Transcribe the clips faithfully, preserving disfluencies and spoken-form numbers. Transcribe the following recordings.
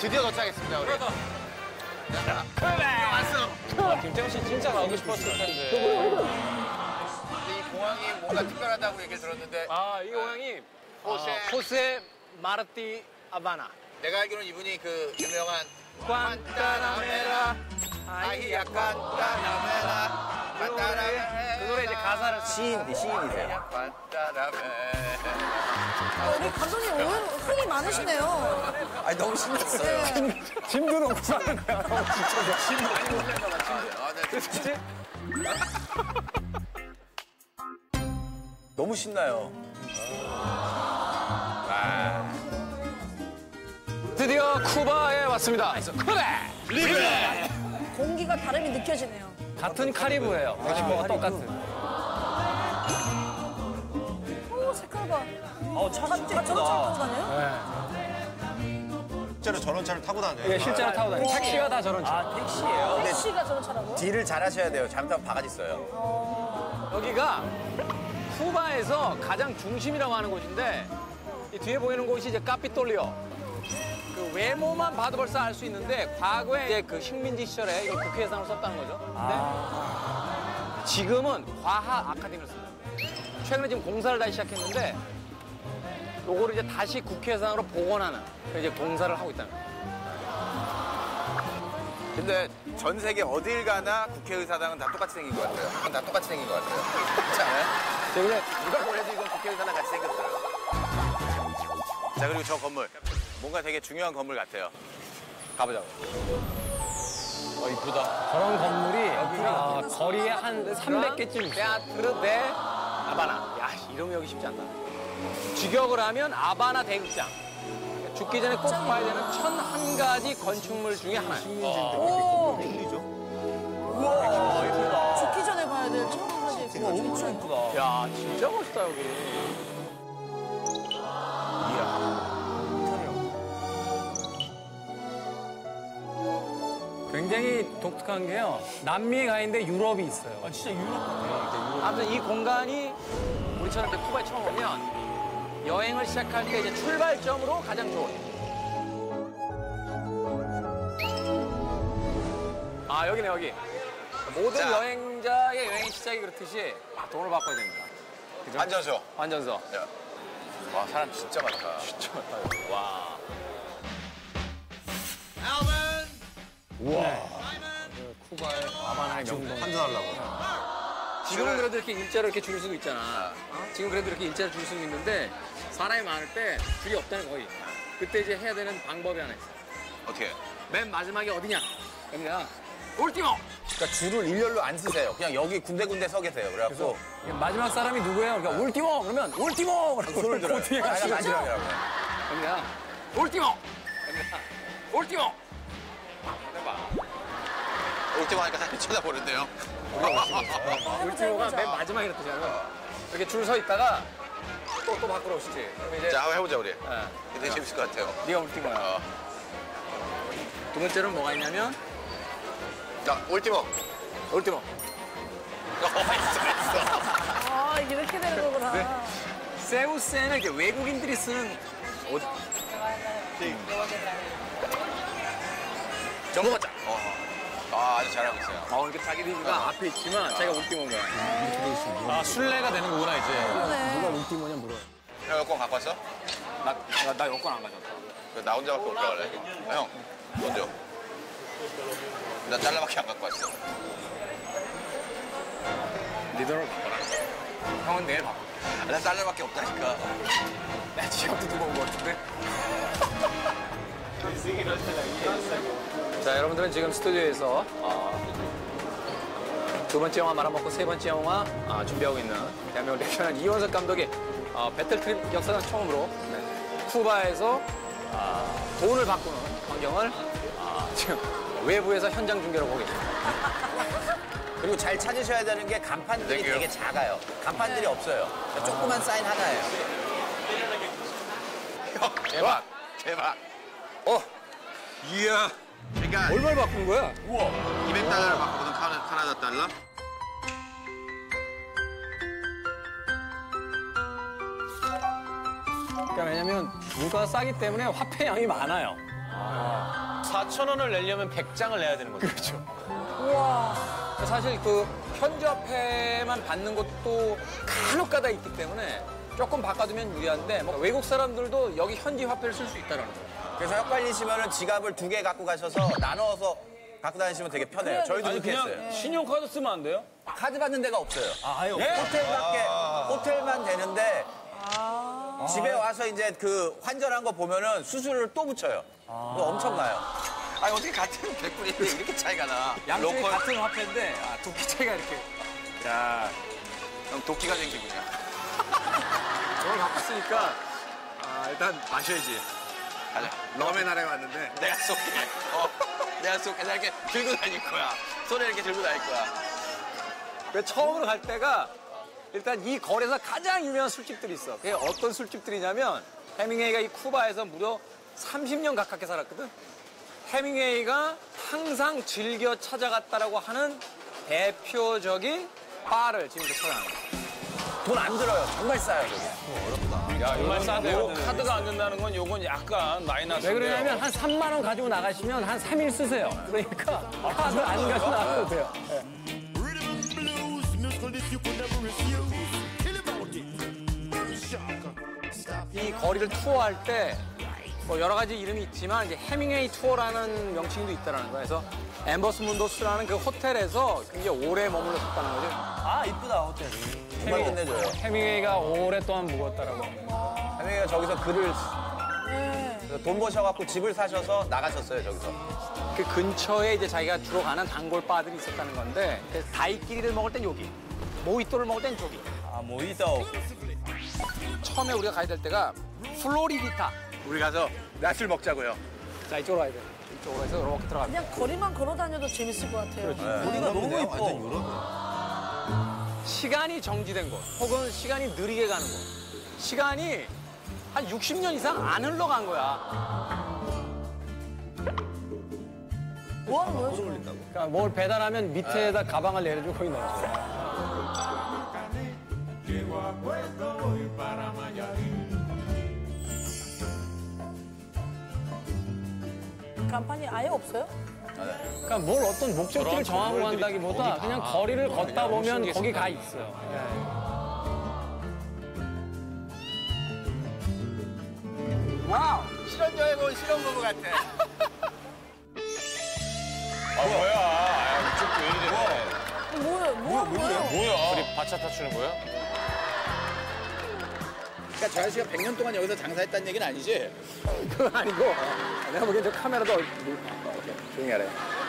드디어 도착했습니다, 우리. 왔어. 아, 김태형 씨 진짜 가고 싶었을 텐데. 이 공항이 뭔가 특별하다고 얘기를 들었는데. 아, 이 공항이 호세. 아, 호세 마르티 아바나. 내가 알기로는 이분이 그 유명한 관타나메라 아히야 관타나메라 그 노래 이제 가사를 시인, 시인이세요. 관타나메. 우리 감독님 오늘 흥이 많으시네요. 아니, 너무 신났어요. 짐도 놓고 사는 거야. 진짜 침 많이 흘렸나 봐, 침. 아, 네. 그치? 너무 신나요. 드디어 쿠바에 왔습니다. 쿠바! 리베! 공기가 다름이 느껴지네요. 같은 카리브예요. 멕시코가 똑같은. 오, 색깔 봐. 어, 차가 진짜 아, 저런 차 타고 예쁘다. 다녀요? 실제로 저런 차를 타고 다녀요. 예, 실제로 타고 다니는 택시가 다 저런 차. 아, 택시예요. 근데 택시가 저런 차라고? 딜을 잘하셔야 돼요. 잘못하면 바가지 써요. 여기가 쿠바에서 가장 중심이라고 하는 곳인데 이 뒤에 보이는 곳이 이제 카피톨리오. 그 외모만 봐도 벌써 알 수 있는데 과거에 이제 그 식민지 시절에 이 국회의상을 썼다는 거죠. 근데 지금은 과학 아카데미를 씁니다. 최근에 지금 공사를 다시 시작했는데 요거를 이제 다시 국회의상으로 복원하는 이제 공사를 하고 있다는 거예요. 근데 전 세계 어딜 가나 국회의사당은 다 똑같이 생긴 것 같아요. 다 똑같이 생긴 것 같아요. 그렇지 않아요? 근데 누가 보내도 이건 국회의사당 같이 생겼어요. 자, 그리고 저 건물. 뭔가 되게 중요한 건물 같아요. 가보자고. 어, 이쁘다. 저런 건물이 아, 거리에 한 삼백 개쯤 있어요. 테아트르 데 아바나. 야, 이러면 여기 쉽지 않다. 직역을 하면 아바나 대극장. 죽기 전에 꼭 봐야 되는 천한 가지 건축물 중에 하나예요. 오, 우와, 예쁘다. 죽기 전에 봐야 될 천 가지. 우와, 엄청 예쁘다. 야, 진짜 멋있다, 여기. 굉장히 독특한 게요. 남미에 가 있는데 유럽이 있어요. 아, 진짜 유럽 같아요. 아무튼 이 공간이 우리처럼 이렇게 쿠바에 처음 오면 여행을 시작할 때 이제 출발점으로 가장 좋은. 아, 여기네, 여기. 모든 자. 여행자의 여행 시작이 그렇듯이 돈을 바꿔야 됩니다. 그죠? 환전소. 환전소. 야. 와, 사람 진짜 많다. 진짜 많다, 여기. 와. 우와. 쿠바의 아바나의 명동. 환전하려고. 지금은 그래도 이렇게 일자로 이렇게 줄 수도 있잖아. 어? 지금 그래도 이렇게 일자로 줄 수는 있는데 사람이 많을 때 줄이 없다는 거의. 그때 이제 해야 되는 방법이 하나 있어. 어떻게? 맨 마지막에 어디냐? 여기냐? 울티모! 그러니까 줄을 일렬로 안 쓰세요. 그냥 여기 군데군데 서 계세요. 그래갖고 마지막 사람이 누구예요? 그러니까 울티모! 그러면 울티모! 그러고 손을 들어요. 뒤에 아까 가시죠. 마지막이라고. 여기냐? 울티모! 여기냐? 울티모! 해봐. 올때 하니까 사람이 쳐다보는데요. 울티모가 맨 마지막에 뜻이야. 이렇게 줄 서 있다가 또, 또 바꾸러 오시지. 그럼 이제 자, 한번 해보자, 우리. 예. 되게 재밌을 것 같아요. 네가 울티모야. 어. 두 번째로는 뭐가 있냐면 자, 울티모. 울티모. 어, 있어, 있어. 아, 이렇게 되는 거구나. 네. 세우스에는 이렇게 외국인들이 쓰는 옷. 전복맞자. 어. 아, 아주 잘하고 있어요. 어, 이렇게 자기들이가 앞에 있지만 자기가 울티모인 거야. 아, 순례가 되는 거구나, 이제. 그러네. 울티모냐 물어. 형, 여권 갖고 왔어? 나, 나, 나 여권 안 가져왔어. 나 혼자밖에 못 가래. 아, 형, 먼저. 나 달러밖에 안 갖고 왔어. 네 돈을 바꿔라. 형은 내일 바꿔. 아, 나 달러밖에 없다니까. 나 지갑도 두고 온 거 같은데. 자, 여러분들은 지금 스튜디오에서 어, 두 번째 영화 말아먹고 세 번째 영화 어, 준비하고 있는 대한민국 레전드 이원석 감독의 어, 배틀트립 역사상 처음으로 네, 쿠바에서 어, 돈을 바꾸는 광경을 어, 지금 외부에서 현장 중계로 보고 계십니다. 그리고 잘 찾으셔야 되는 게 간판들이 땡큐. 되게 작아요. 간판들이 없어요. 그러니까 조그만 사인 하나예요. 형, 대박. 대박. 어. 이야. 그러니까 얼마를 바꾼 거야? 우와. 이백 달러를 바꾸거든, 카나, 카나다 달러. 그러니까 왜냐면 물가가 싸기 때문에 화폐 양이 많아요. 사천 원을 내려면 백 장을 내야 되는 거죠. 그렇죠. 우와. 사실 그 현지화폐만 받는 것도 간혹가다 있기 때문에 조금 바꿔두면 유리한데 뭐 외국 사람들도 여기 현지 화폐를 쓸 수 있다는 거예요. 그래서 헷갈리시면 지갑을 두 개 갖고 가셔서 나눠서 갖고 다니시면 되게 편해요. 저희도 아니 그렇게 그냥 했어요. 신용카드 쓰면 안 돼요? 카드 받는 데가 없어요. 아, 아예 호텔밖에 호텔만 되는데 아. 집에 와서 이제 그 환전한 거 보면은 수수료를 또 붙여요. 그거 엄청나요. 아니 어떻게 같은 백불인데 이렇게 차이가 나? 양쪽이 로컬. 같은 화폐인데 아, 도끼 차이가 이렇게. 야, 형 도끼가 생기군요. 저걸 갖고 쓰니까 아, 일단 마셔야지. 가자. 럼의 나라에 왔는데 내가 쏠게. 어, 내가 쏠게. 내가 이렇게 들고 다닐 거야. 손에 이렇게 들고 다닐 거야. 그 처음으로 갈 때가 일단 이 거리에서 가장 유명한 술집들이 있어. 그게 어떤 술집들이냐면 해밍웨이가 이 쿠바에서 무려 삼십 년 가깝게 살았거든. 해밍웨이가 항상 즐겨 찾아갔다라고 하는 대표적인 바를 지금부터 찾아가는 거야. 돈 안 들어요. 정말 싸요, 저기. 야, 정말 싸대요. 카드가 안 된다는 건 요건 약간 마이너스. 왜 그러냐면 한 삼만 원 가지고 나가시면 한 삼 일 쓰세요. 그러니까 카드 안 가지고 나가도 돼요. 이 거리를 투어할 때 뭐 여러 가지 이름이 있지만 이제 해밍웨이 투어라는 명칭도 있다라는 거예요. 그래서 엠버스 문도스라는 그 호텔에서 굉장히 오래 머물렀었다는 거죠. 아, 이쁘다, 호텔. 정말 끝내줘요. 해밍웨이가 오랫동안 묵었다라고. 해밍웨이가 저기서 글을 네. 돈 버셔갖고 집을 사셔서 나가셨어요, 저기서. 그 근처에 이제 자기가 주로 가는 단골 바들이 있었다는 건데 그래서 다이끼리를 먹을 땐 여기, 모히또를 먹을 땐 저기. 아, 모히또. 처음에 우리가 가야 될 때가 플로리디타. 우리 가서 낮술 먹자고요. 자, 이쪽으로 가야 돼. 이쪽으로 해서 이렇게 들어갑니다. 그냥 거리만 걸어 다녀도 재밌을 것 같아요. 우리가 너무 이뻐. 시간이 정지된 곳, 혹은 시간이 느리게 가는 곳. 시간이 한 육십 년 이상 안 흘러간 거야. 뭐 하는 거예요, 지금? 그러니까 뭘 배달하면 밑에다 가방을 내려주고 거기 넣어줘. 간판이 아예 없어요? 그러니까 뭘 어떤 목적지를 정하고 간다기보다 그냥 거리를 걷다 보면 거기 가 있어요. 와우! 실험여행 온 실험부부 같아. 아, 뭐야. 아, 이쪽도 왜 이래. 뭐예요? 뭐 하는 거예요? 뭐야. 둘이 바차타 추는 거야? 그러니까 저 아저씨가 백 년 동안 여기서 장사했다는 얘기는 아니지? 그건 아니고 내가 보기엔 저 카메라도 얼- 조용히 하래.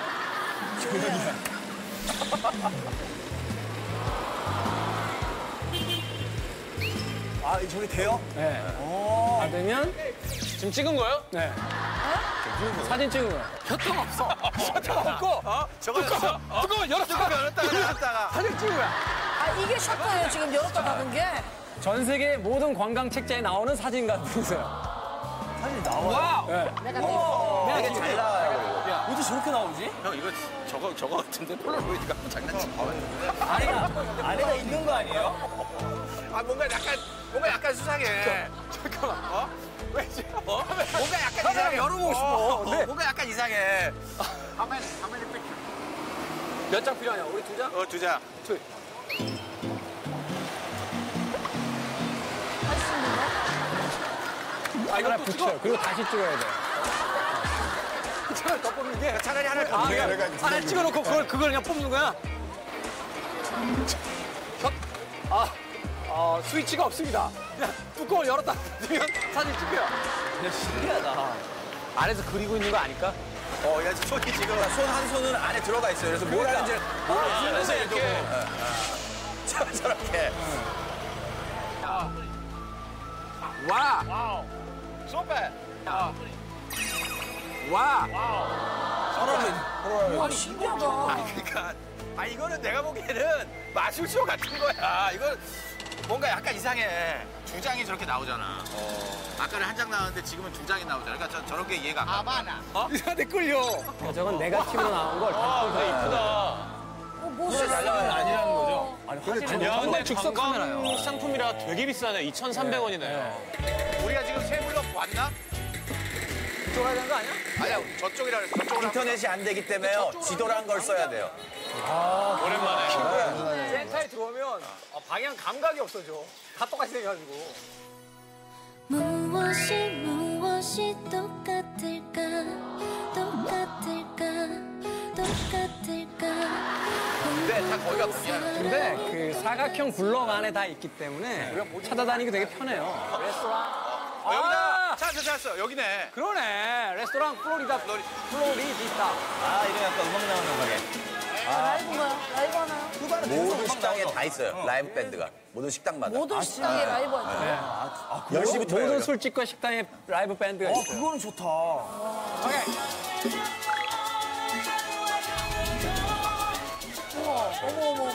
아, 저기 돼요? 네. 다 되면 지금 찍은 거예요? 네. 사진 찍은 거야. 혈통 없어. 혈통 없고 어? 저거 뚜껑, 뚜껑을 열었다가 열었다가 열었다가. 사진 찍은 거야. 아, 이게 셔터예요, 지금 열었다 닫은 게? 전 세계 모든 관광 책자에 나오는 사진 같은 거요. 사진 나와. 네. 내가 또 되게 잘 나와요. 어디 저렇게 나오지? 형 이거 저거 저거 같은데 폴라로이드 갖고 장난치지 마. 안에가, 안에가 있는 거 아니에요? 아 뭔가 약간 뭔가 약간 수상해. 잠깐만. 어? 왜 지금? 어? 뭔가 약간 이상해. 열어보고 싶어. 어, 어, 네. 뭔가 약간 이상해. 가만히 가만히 뺏겨. 몇 장 필요하냐? 우리 두 장? 어두 장. 둘. 할 수 있는 거? 아, 이거 붙여. 찍어? 그리고 다시 찍어야 돼. 차라리 더 뽑는 게. 차라리 하나를 더 아, 넣어야 그냥 하나 찍어놓고 그걸, 그걸 그냥 뽑는 거야? 현, 아, 어, 스위치가 없습니다. 그냥 뚜껑을 열었다 닫으면 사진 찍혀요. 신기하다. 안에서 그리고 있는 거 아닐까? 어, 야, 손이 지금 손 한 손은 안에 들어가 있어요. 그래서 뭘 하는지 모르겠어요. 아, 이렇게. 저- 저렇게. 와! 와우. 소패. 와! 와, 신기하다. 그러니까 아 이거는 내가 보기에는 마술쇼 같은 거야. 이건 뭔가 약간 이상해. 두 장이 저렇게 나오잖아. 아까는 한 장 나왔는데 지금은 두 장이 나오잖아. 그러니까 저, 저렇게 이해가 안 가. 아바나. 어? 이상한데 끌려. 야, 저건 네가티브로 나온 걸 아, 다 근데 이쁘다. 어, 뭐 진짜 잘 나가는 아니라는 거죠? 아니, 야, 근데 즉석 카메라요. 관광 상품이라 되게 비싸네. 이천삼백 원이네요. 우리가 지금 세 블럭 왔나? 이쪽 가야 되는 거 아니야? 아니야, 저쪽이라 그랬어. 저쪽으로 인터넷이 안 되기 때문에요. 지도란 걸 써야 돼요. 오랜만에. 센터에 들어오면 아, 방향 감각이 없어져. 다 똑같이 생겨가지고. 무엇이 무엇이 똑같을까 똑같을까 똑같을까 근데 다 거기가 거기야. 근데 그 사각형 블럭 안에 다 있기 때문에 찾아다니기 되게 편해요. 레스토랑. 어, 여기다. 아, 찾았어, 찾았어. 여기네. 그러네. 레스토랑 플로리다. 플로리- 플로리디타. 아, 이런 약간 음악 나오는 가게. 라이브인가요? 라이브 하나요? 모든 식당에 다 있어요. 라이브 밴드가. 모든 식당마다. 모든 식당에 라이브 하죠. 열 시부터 모든 해요. 술집과 식당에 라이브 밴드가 있어요. 그거는 좋다. 어머, 어머, 어머, 어머.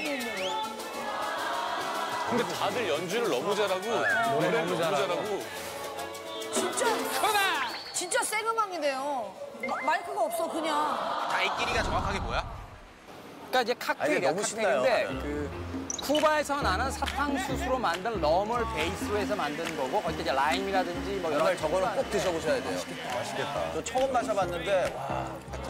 근데 다들 연주를 너무 잘하고 노래 너무 잘하고. 진짜, 진짜 생음악인데요. 마- 마이크가 없어, 그냥. 다이끼리가 정확하게 뭐야? 그러니까 이제 아, 이게 칵테일이야, 너무 신나요, 칵테일인데 나는. 그 쿠바에서 나는 사탕수수로 만든 럼을 베이스로 해서 만든 거고 거기 이제 라임이라든지 뭐 여러 정말 가지 저거는 꼭 드셔보셔야 돼요. 맛있겠다. 저 처음 마셔봤는데, 와.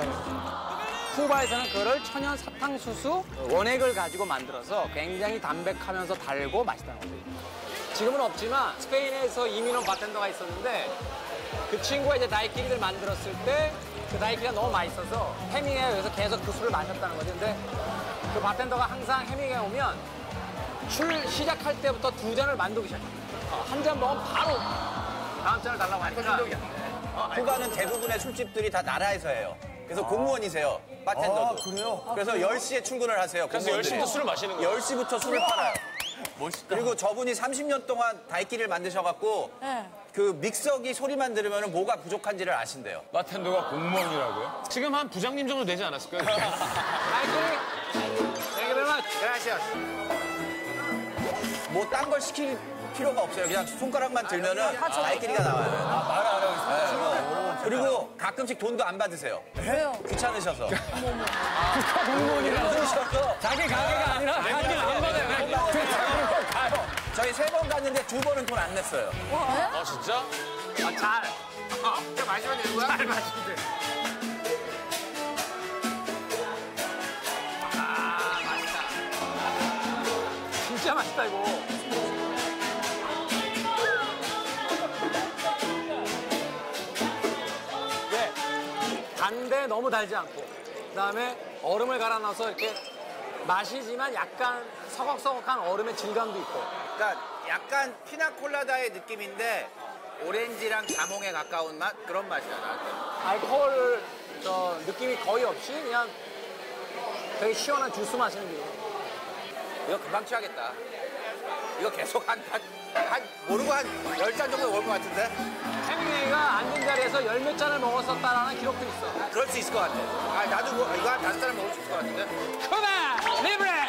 쿠바에서는 그거를 천연 사탕수수 원액을 가지고 만들어서 굉장히 담백하면서 달고 맛있다는 거죠. 지금은 없지만 스페인에서 이민 온 바텐더가 있었는데 그 친구가 이제 다이끼리를 만들었을 때 그 다이끼리가 너무 맛있어서 해밍웨이에서 계속 그 술을 마셨다는 거죠. 근데 그 바텐더가 항상 해밍웨이 오면 술 시작할 때부터 두 잔을 만들기 시작해요. 한 잔 먹으면 바로 다음 잔을 달라고 하니까 쿠바는 대부분의 술집들이 다 나라에서 해요. 그래서 공무원이세요. 바텐더도. 그래요? 그래서 열 시에 출근을 하세요. 그래서 공무원들이. 열 시부터 술을 마시는 거야. 열 시부터 술을 팔아요. 멋있다. 그리고 저분이 삼십 년 동안 다이끼리를 만드셔갖고 네. 그 믹서기 소리만 들으면 뭐가 부족한지를 아신대요. 바텐더가 공무원이라고요? 지금 한 부장님 정도 되지 않았을까요? 다이끼리 Thank you very much. 그라시아스. 뭐 딴 걸 시킬 필요가 없어요. 그냥 손가락만 들면은 다이끼리가 나와요. 말 안 하고 있어요. 그리고 가끔씩 돈도 안 받으세요. 왜요? 귀찮으셔서. 공무원이라고 귀찮으셔서 자기 가게가 아니라 가게 안 받아요. 가요. 저희 세 번 갔는데 두 번은 돈 안 냈어요. 아 진짜? 아, 잘. 그냥 마시면 되는 거야? 잘 마시면 돼. 아, 맛있다. 진짜 맛있다, 이거. 네. 단데 너무 달지 않고. 그다음에 얼음을 갈아 넣어서 이렇게 마시지만 약간 서걱서걱한 얼음의 질감도 있고. 그러니까 약간 피나콜라다의 느낌인데 오렌지랑 자몽에 가까운 맛? 그런 맛이야, 나한테. 알코올 저 느낌이 거의 없이 그냥 되게 시원한 주스 마시는 기분. 이거 금방 취하겠다. 이거 계속 한, 한, 한 모르고 한 열 잔 정도 먹을 것 같은데? 해밍웨이가 앉은 자리에서 열 몇 잔을 먹었었다라는 기록도 있어. 그럴 수 있을 것 같아. 아, 나도 뭐, 이거 한 다섯 잔을 먹을 수 있을 것 같은데? 쿠바 리브레!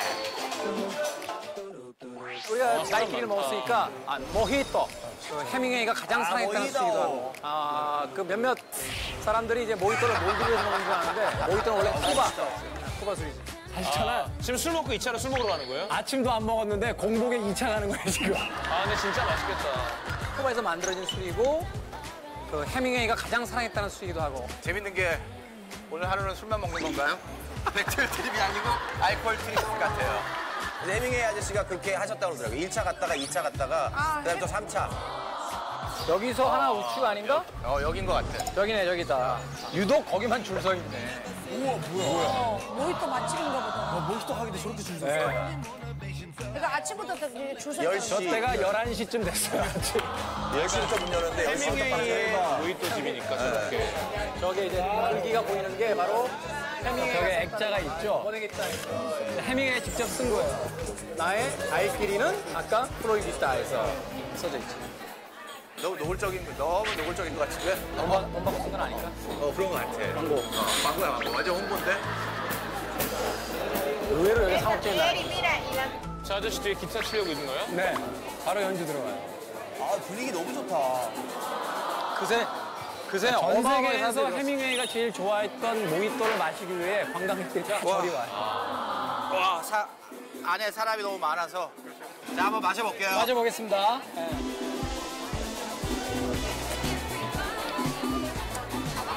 우리가 다이끼리를 먹었으니까 아, 모히또. 그 해밍웨이가 가장 사랑했다는 모히또. 술이기도 하고. 아, 그 몇몇 사람들이 이제 모히또를 몰디브에서 먹는 줄 아는데 모히또는 원래 쿠바. 쿠바 술이지. 아, 지금 술 먹고 이 차로 술 먹으러 가는 거예요? 아침도 안 먹었는데 공복에 이 차 가는 거예요, 지금. 아 근데 진짜 맛있겠다. 쿠바에서 만들어진 술이고 그 해밍웨이가 가장 사랑했다는 술이기도 하고. 재밌는 게 오늘 하루는 술만 먹는 건가요? 맥주 트립이 아니고 알코올 트립 같아요. 해밍웨이 아저씨가 그렇게 하셨다고 그러더라고요. 일 차 갔다가 이 차 갔다가 아, 그다음에 또 삼 차. 여기서 하나 우측 아닌가? 어, 여긴 것 같아. 저기네, 저기다. 유독 거기만 줄 서 있네. 어, 모히또 맛집인가 보다. 모히또 하기도 저렇게 줄 섰어요? 그러니까 아침부터 되게 줄 열 섰어요. 시. 때가 열한 시쯤 됐어요. 열 시부터 문 열었는데 열 시부터 해밍웨이의 빵 모히또 집이니까 저렇게. 저게 이제 글기가 보이는 게 바로 해밍웨이. 저게 액자가 있죠? 해밍웨이 직접 쓴 거예요. 나의 다이끼리는 아까 플로리디타에서 써져 있지. 너무 노골적인, 거, 너무 노골적인 것 같은데? 돈 받- 돈 받고 쓴 건 아닌가? 어, 그런 것 같아. 광고. 어, 광고야, 광고. 완전 홍보인데? 의외로 여기 상업적인 날. 저 아저씨 뒤에 기타 치려고 있는 거예요? 네, 바로 연주 들어가요. 아, 분위기 너무 좋다. 그새, 그새 전 어마어마한 세계에서 사람들이 해밍웨이가 제일 좋아했던 모히또를 마시기 위해 관광객들이 다 저리 와요. 와, 사, 안에 사람이 너무 많아서. 자, 한번 마셔볼게요. 마셔보겠습니다. 네.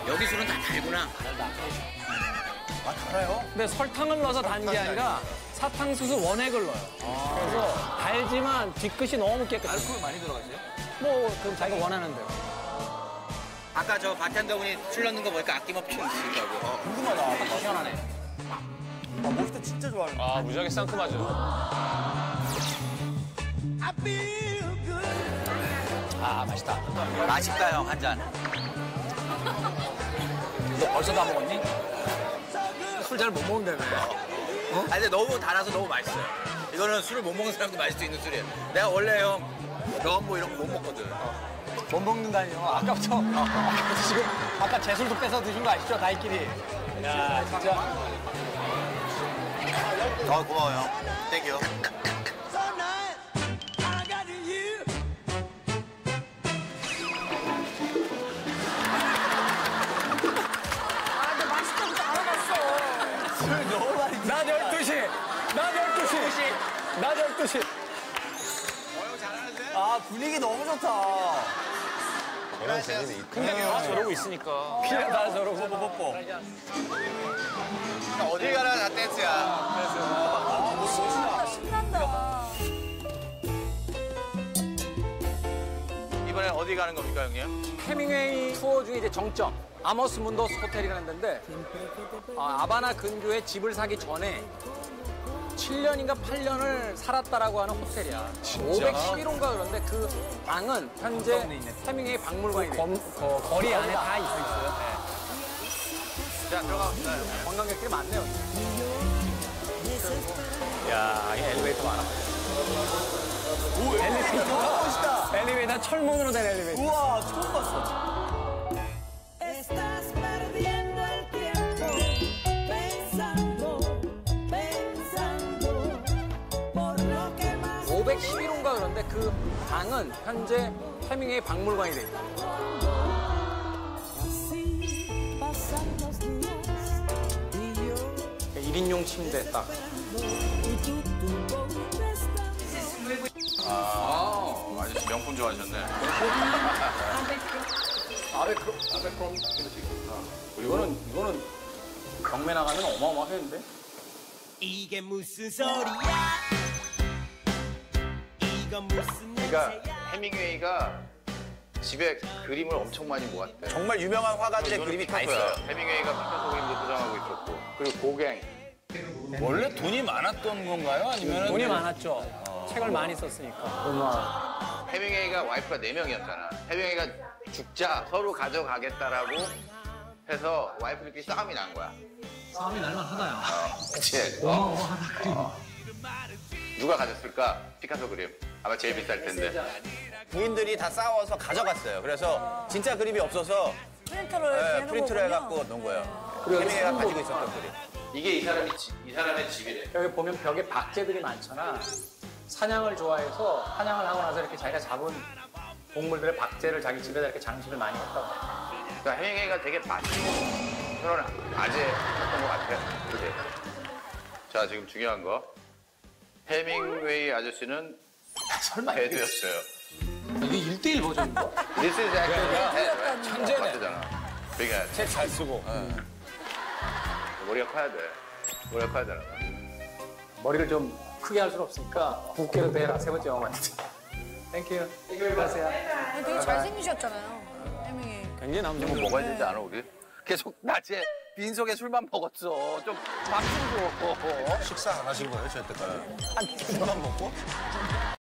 여기 술은 다 달구나. 아, 달아요? 근데 설탕을 넣어서 단 게 아니라 사탕수수 원액을 넣어요. 그래서 달지만 뒤끝이 너무 깨끗해요. 알코올 많이 들어가세요? 뭐 그럼 자기가 원하는 대로. 아까 저 바텐더분이 술 넣는 거 보니까 아낌없이 드시더라고요. 어. 궁금하다. 시원하네. 아, 모히또 진짜 좋아하는데. 아, 무지하게 상큼하죠. 아 맛있다. 맛있다, 형, 한 잔. 너 벌써 다 먹었니? 술 잘 못 먹는다며. 어? 아니, 근데 너무 달아서 너무 맛있어요. 이거는 술을 못 먹는 사람도 마실 수 있는 술이에요. 내가 원래 형, 럼뭐 이런 거 못 먹거든. 못 먹는다니요. 아까부터, 아까부터 지금 아까 제 술도 뺏어 드신 거 아시죠? 나이끼리. 야 진짜. 어, 고마워요, 형. 땡큐. 아, 근데 맛있다부터 알아봤어. 낮 열두 시. 낮 열두 시. 낮 열두 시. 아, 분위기 너무 좋다. 다 저러고 있으니까. 그냥 다 저러고. 뽀뽀뽀뽀. 어딜 가나 다 댄스야. 신난다, 신난다. 이번엔 어디 가는 겁니까, 형님? 해밍웨이 투어 중에 이제 정점. 아머스 문더스 호텔이라는 데인데 아, 아바나 근교에 집을 사기 전에 칠 년인가 팔 년을 살았다라고 하는 호텔이야. 오백십일 호인가 그런데 그 방은 현재 해밍웨이 박물관이 돼. 거, 거리 안에 다 있어 있어요. 자, 들어갑니다. 관광객들이 많네요. 야, 이 엘리베이터 많아. 오, 엘리베이터 멋있다. 엘리베이터 철문으로 된 엘리베이터. 우와, 처음 봤어. Estás perdiendo el tiempo pensando, pensando por lo que más 오백십일 호인가 그런데 그 방은 현재 해밍웨이 박물관이 돼 있다. así pasan los días y yo 일 인용 침대 딱. y tú, tú contestas. 아, 아저씨 명품 좋아하셨네. 아베크롬, 아베크롬. 이거는 이거는 경매 나가면 어마어마하겠는데? 이게 무슨 소리야? 이건 무슨 그러니까 해밍웨이가 집에 그림을 엄청 많이 모았대. 정말 유명한 화가들의 그림이 다 있어요. 해밍웨이가 피카소 그림도 소장하고 있었고, 그리고 고갱. 원래 돈이 많았던 건가요? 아니면 돈이 많았죠. 책을 많이 썼으니까. 해밍웨이가 와이프가 네 명이었잖아. 해밍웨이가 죽자 서로 가져가겠다라고 해서 와이프들끼리 싸움이 난 거야. 싸움이 날만 하다요. 어, 그치? 어마어마하다 그림. 어. 누가 가졌을까? 피카소 그림. 아마 제일 비쌀 텐데. 부인들이 다 싸워서 가져갔어요. 그래서 진짜 그림이 없어서 프린터를 네, 내는 프린트를 거군요. 해갖고 놓은 거예요. 해밍웨이가 가지고 있었던 그림. 이게 이 사람이 집, 이 사람의 집이래. 여기 보면 벽에 박제들이 많잖아. 사냥을 좋아해서 사냥을 하고 나서 이렇게 자기가 잡은 동물들의 박제를 자기 집에다 이렇게 장식을 많이 했다고. 그러니까 해밍웨이가 되게 맛있고 그런 아재였던 것 같아. 그지? 자, 지금 중요한 거. 해밍웨이 아저씨는 설마 배드였어요. 이게 일 대 일 버전인가? This is actually 천재네. 맞잖아. 그러니까 책 잘 쓰고. 머리가 커야 돼. 머리가 커야 되나? 머리를 좀 크게 할 수는 없으니까 붓게로 대라. 세 번째 영화 맞지? 땡큐. 안녕하세요. 아니, 되게 잘생기셨잖아요. 해밍웨이. 굉장히 남성. 뭐 먹어야 되지 않아, 우리? 계속 낮에 빈속에 술만 먹었어. 좀 밥 좀 줘. 식사 안 하신 거예요, 저 때까지? 한 끼만 먹고?